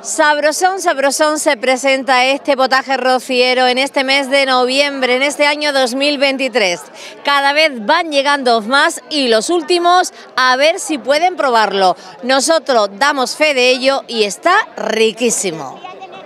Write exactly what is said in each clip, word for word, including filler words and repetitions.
Sabrosón, sabrosón se presenta este potaje rociero en este mes de noviembre, en este año dos mil veintitrés. Cada vez van llegando más y los últimos a ver si pueden probarlo. Nosotros damos fe de ello y está riquísimo.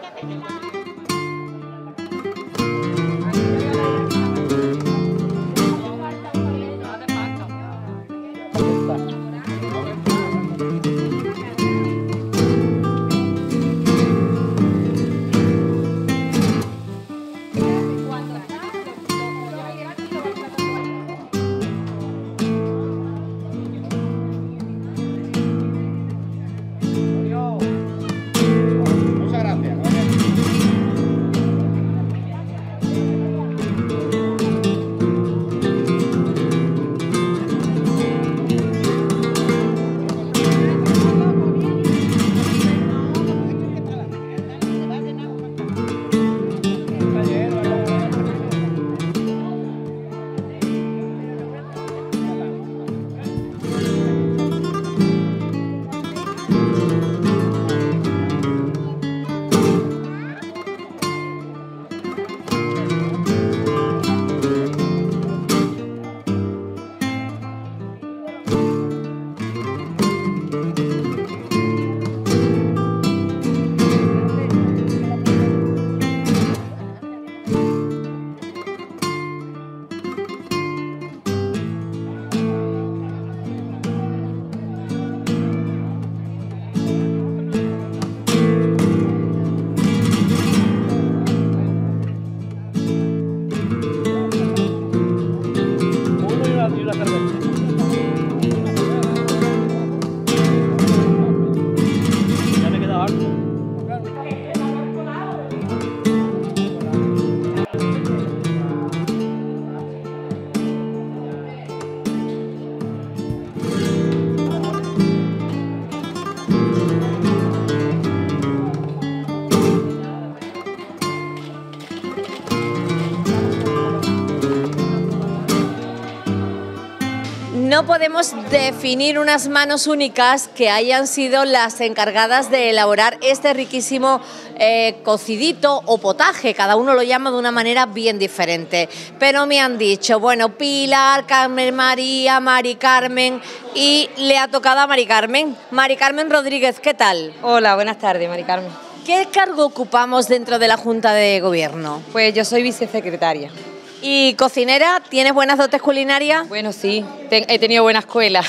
No podemos definir unas manos únicas que hayan sido las encargadas de elaborar este riquísimo eh, cocidito o potaje, cada uno lo llama de una manera bien diferente, pero me han dicho, bueno, Pilar, Carmen María, Mari Carmen, y le ha tocado a Mari Carmen. Mari Carmen Rodríguez, ¿qué tal? Hola, buenas tardes, Mari Carmen. ¿Qué cargo ocupamos dentro de la Junta de Gobierno? Pues yo soy vicesecretaria. ¿Y cocinera? ¿Tienes buenas dotes culinarias? Bueno, sí, te, he tenido buena escuela.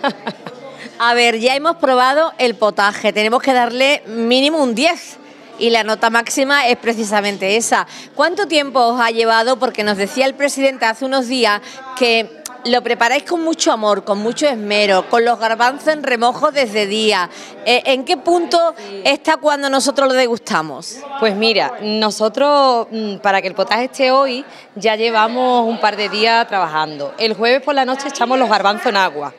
A ver, ya hemos probado el potaje, tenemos que darle mínimo un diez y la nota máxima es precisamente esa. ¿Cuánto tiempo os ha llevado? Porque nos decía el presidente hace unos días que lo preparáis con mucho amor, con mucho esmero, con los garbanzos en remojo desde día. ¿En qué punto está cuando nosotros lo degustamos? Pues mira, nosotros para que el potaje esté hoy ya llevamos un par de días trabajando. El jueves por la noche echamos los garbanzos en agua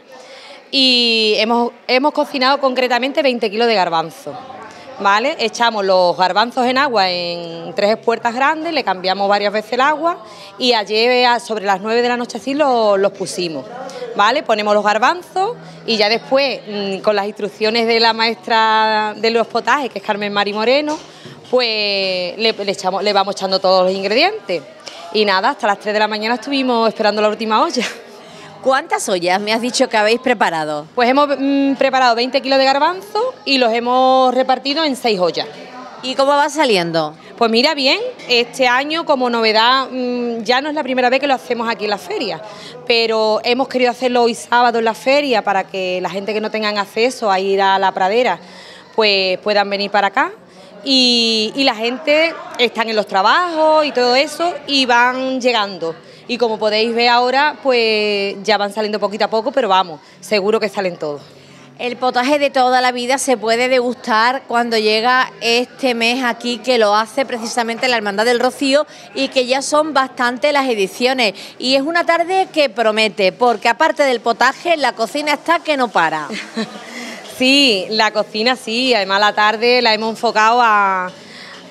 y hemos, hemos cocinado concretamente veinte kilos de garbanzos. ¿Vale? Echamos los garbanzos en agua en tres espuertas grandes, le cambiamos varias veces el agua y ayer sobre las nueve de la noche así los, los pusimos. ¿Vale? Ponemos los garbanzos y ya después, con las instrucciones de la maestra de los potajes, que es Carmen Mari Moreno, pues le, le, echamos, le vamos echando todos los ingredientes. Y nada, hasta las tres de la mañana estuvimos esperando la última olla. ¿Cuántas ollas me has dicho que habéis preparado? Pues hemos mmm, preparado veinte kilos de garbanzo y los hemos repartido en seis ollas. ¿Y cómo va saliendo? Pues mira, bien, este año como novedad, mmm, ya no es la primera vez que lo hacemos aquí en la feria, pero hemos querido hacerlo hoy sábado en la feria para que la gente que no tengan acceso a ir a la pradera, pues puedan venir para acá. Y, y la gente están en los trabajos y todo eso y van llegando. Y como podéis ver ahora, pues ya van saliendo poquito a poco, pero vamos, seguro que salen todos. El potaje de toda la vida se puede degustar cuando llega este mes aquí, que lo hace precisamente la Hermandad del Rocío y que ya son bastantes las ediciones. Y es una tarde que promete, porque aparte del potaje, la cocina está que no para. Sí, la cocina sí, además la tarde la hemos enfocado a...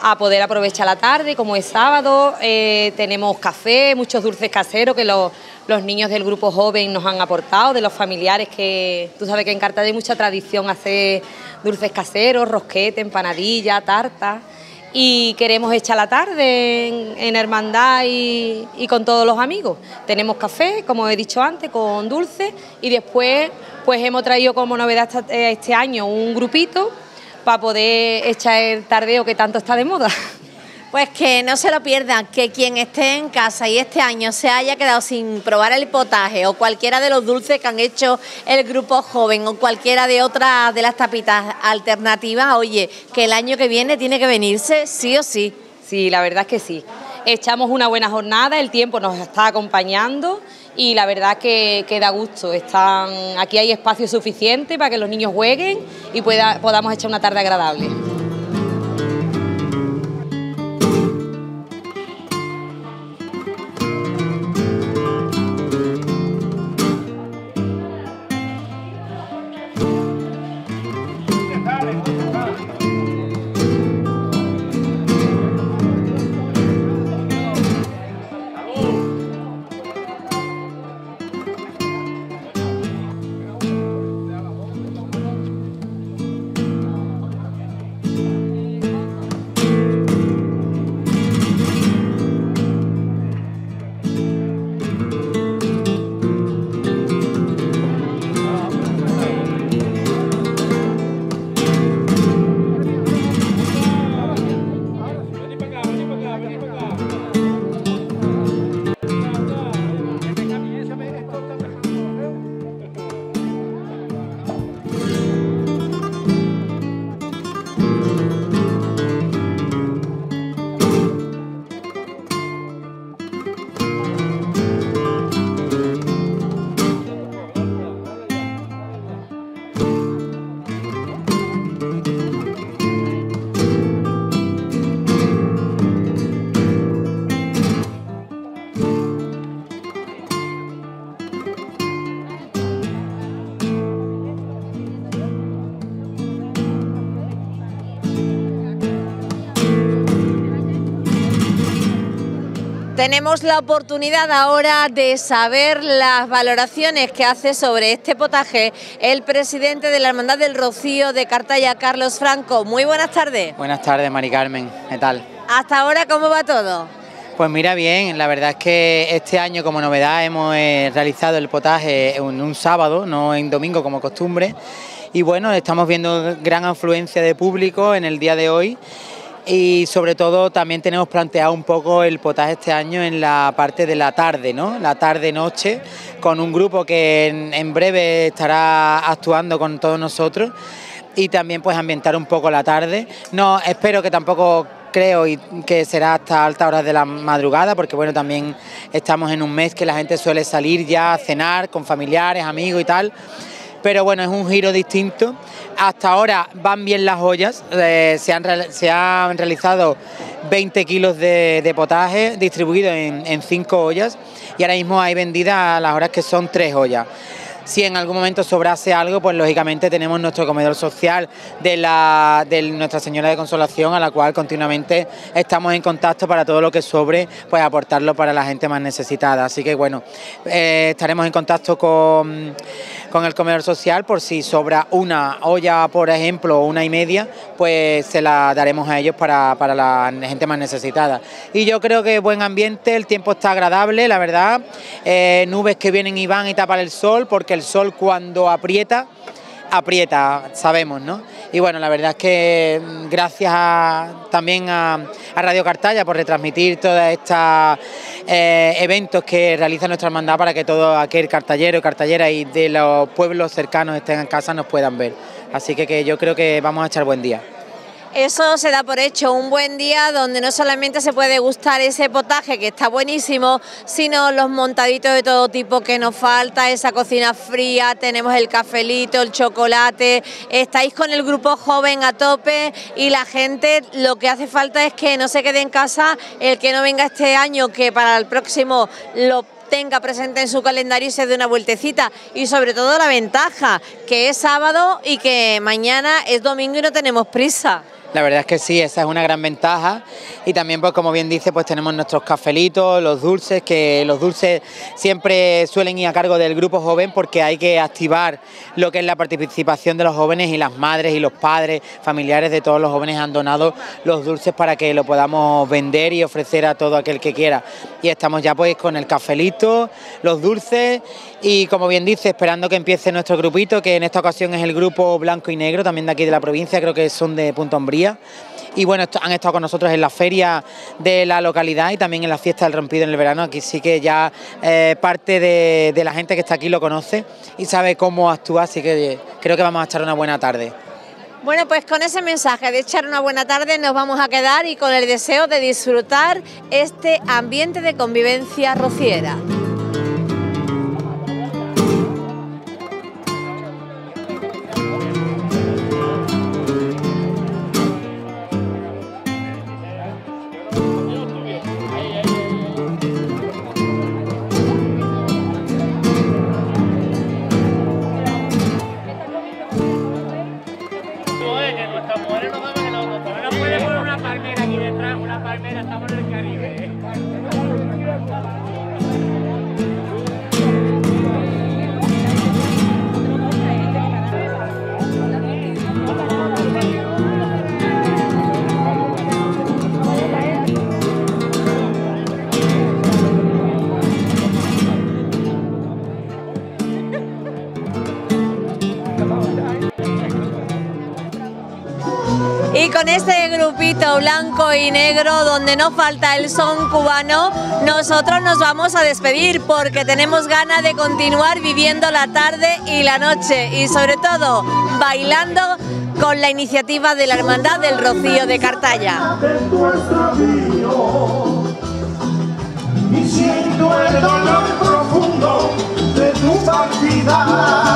a poder aprovechar la tarde, como es sábado. Eh, tenemos café, muchos dulces caseros que los, los niños del grupo joven nos han aportado, de los familiares, que tú sabes que en Cartaya hay mucha tradición hacer dulces caseros, rosquete, empanadilla, tarta. Y queremos echar la tarde en, en hermandad y, y con todos los amigos. Tenemos café, como he dicho antes, con dulce, y después pues hemos traído como novedad este año un grupito para poder echar el tardeo que tanto está de moda. Pues que no se lo pierdan, que quien esté en casa y este año se haya quedado sin probar el potaje o cualquiera de los dulces que han hecho el grupo joven o cualquiera de otras de las tapitas alternativas, oye, que el año que viene tiene que venirse sí o sí. Sí, la verdad es que sí. Echamos una buena jornada, el tiempo nos está acompañando y la verdad que, que da gusto. Están, aquí hay espacio suficiente para que los niños jueguen y pueda, podamos echar una tarde agradable. Tenemos la oportunidad ahora de saber las valoraciones que hace sobre este potaje el presidente de la Hermandad del Rocío de Cartaya, Carlos Franco. Muy buenas tardes. Buenas tardes, Mari Carmen. ¿Qué tal? Hasta ahora, ¿cómo va todo? Pues mira, bien, la verdad es que este año como novedad hemos eh, realizado el potaje en un sábado, no en domingo como costumbre. Y bueno, estamos viendo gran afluencia de público en el día de hoy. Y sobre todo también tenemos planteado un poco el potaje este año en la parte de la tarde, ¿no? La tarde-noche, con un grupo que en, en breve estará actuando con todos nosotros y también pues ambientar un poco la tarde. No, espero que tampoco creo y que será hasta altas horas de la madrugada, porque bueno, también estamos en un mes que la gente suele salir ya a cenar con familiares, amigos y tal. Pero bueno, es un giro distinto. Hasta ahora van bien las ollas, eh, se, han, se han realizado veinte kilos de, de potaje distribuidos en, en cinco ollas y ahora mismo hay vendidas a las horas que son tres ollas. Si en algún momento sobrase algo, pues lógicamente tenemos nuestro comedor social de, la, de Nuestra Señora de Consolación, a la cual continuamente estamos en contacto para todo lo que sobre, pues aportarlo para la gente más necesitada. Así que bueno, eh, estaremos en contacto con, con el comedor social por si sobra una olla, por ejemplo, o una y media, pues se la daremos a ellos para, para la gente más necesitada. Y yo creo que buen ambiente, el tiempo está agradable, la verdad, eh, nubes que vienen y van y tapan el sol, porque el sol cuando aprieta, aprieta, sabemos, ¿no? Y bueno, la verdad es que gracias a, también a, a Radio Cartaya por retransmitir todos estos eh, eventos que realiza nuestra hermandad para que todo aquel cartallero y cartallera y de los pueblos cercanos estén en casa nos puedan ver. Así que, que yo creo que vamos a echar buen día. Eso se da por hecho, un buen día donde no solamente se puede gustar ese potaje que está buenísimo, sino los montaditos de todo tipo que nos falta, esa cocina fría, tenemos el cafelito, el chocolate, estáis con el grupo joven a tope y la gente lo que hace falta es que no se quede en casa, el que no venga este año, que para el próximo lo tenga presente en su calendario y se dé una vueltecita, y sobre todo la ventaja, que es sábado y que mañana es domingo y no tenemos prisa. La verdad es que sí, esa es una gran ventaja y también, pues como bien dice, pues tenemos nuestros cafelitos, los dulces, que los dulces siempre suelen ir a cargo del grupo joven porque hay que activar lo que es la participación de los jóvenes y las madres y los padres, familiares de todos los jóvenes han donado los dulces para que lo podamos vender y ofrecer a todo aquel que quiera. Y estamos ya pues con el cafelito, los dulces y como bien dice, esperando que empiece nuestro grupito, que en esta ocasión es el grupo Blanco y Negro, también de aquí de la provincia, creo que son de Punta Umbría. Y bueno, han estado con nosotros en la feria de la localidad y también en la fiesta del rompido en el verano. Aquí sí que ya eh, parte de, de la gente que está aquí lo conoce y sabe cómo actúa, así que creo que vamos a echar una buena tarde. Bueno, pues con ese mensaje de echar una buena tarde nos vamos a quedar y con el deseo de disfrutar este ambiente de convivencia rociera. Y con este grupito blanco y negro donde no falta el son cubano, nosotros nos vamos a despedir porque tenemos ganas de continuar viviendo la tarde y la noche y sobre todo bailando con la iniciativa de la Hermandad del Rocío de Cartaya. Y siento el dolor profundo de tu partida.